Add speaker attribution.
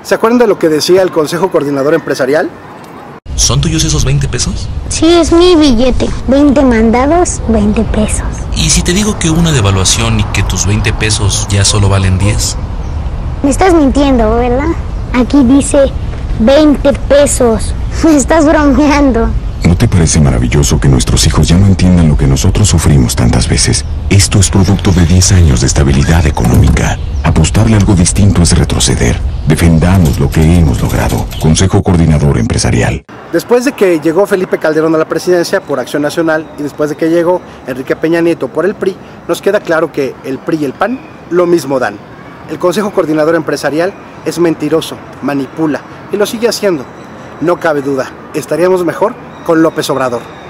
Speaker 1: ¿Se acuerdan de lo que decía el Consejo Coordinador Empresarial?
Speaker 2: ¿Son tuyos esos 20 pesos?
Speaker 3: Sí, es mi billete. 20 mandados, 20 pesos.
Speaker 2: ¿Y si te digo que hubo una devaluación y que tus 20 pesos ya solo valen 10?
Speaker 3: Me estás mintiendo, ¿verdad? Aquí dice 20 pesos. Me estás bromeando.
Speaker 4: ¿No te parece maravilloso que nuestros hijos ya no entiendan lo que nosotros sufrimos tantas veces? Esto es producto de 10 años de estabilidad económica. Apostarle a algo distinto es retroceder. Defendamos lo que hemos logrado. Consejo Coordinador Empresarial.
Speaker 1: Después de que llegó Felipe Calderón a la presidencia por Acción Nacional y después de que llegó Enrique Peña Nieto por el PRI, nos queda claro que el PRI y el PAN lo mismo dan. El Consejo Coordinador Empresarial es mentiroso, manipula y lo sigue haciendo. No cabe duda, estaríamos mejor con López Obrador.